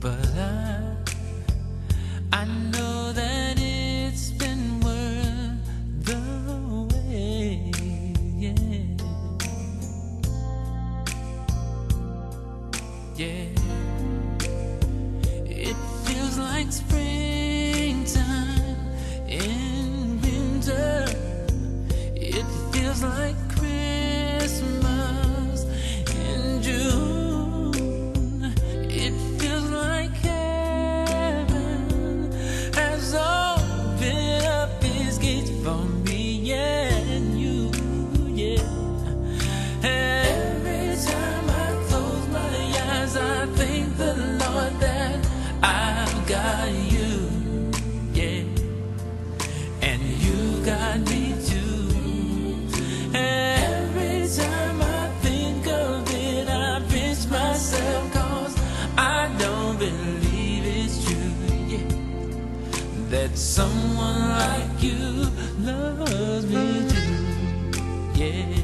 but I know that it's been worth the wait. Yeah, yeah. It feels like springtime in winter. It feels like Christmas in June. It feels like heaven has opened up its gates for me and you, yeah. Every time I close my eyes, I thank the Lord that I've got you, yeah, and you got me too. Every time I think of it, I pinch myself, 'cause I don't believe it's true, yeah, that someone like you loves me too, yeah.